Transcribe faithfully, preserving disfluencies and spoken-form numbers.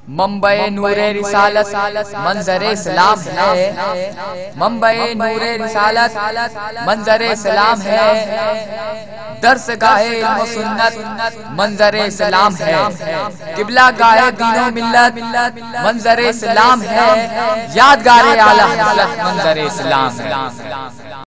मुंबई नूरे रिसालत मंजरे सलाम है, मुंबई नूरे रिसालत मंजरे सलाम है, दर्स गाहे इल्म सुन्नत मंजरे सलाम है, किबला गाहे दीनो मिल्लत मंजरे सलाम है, यादगारे आला हज़रत मंजरे सलाम है।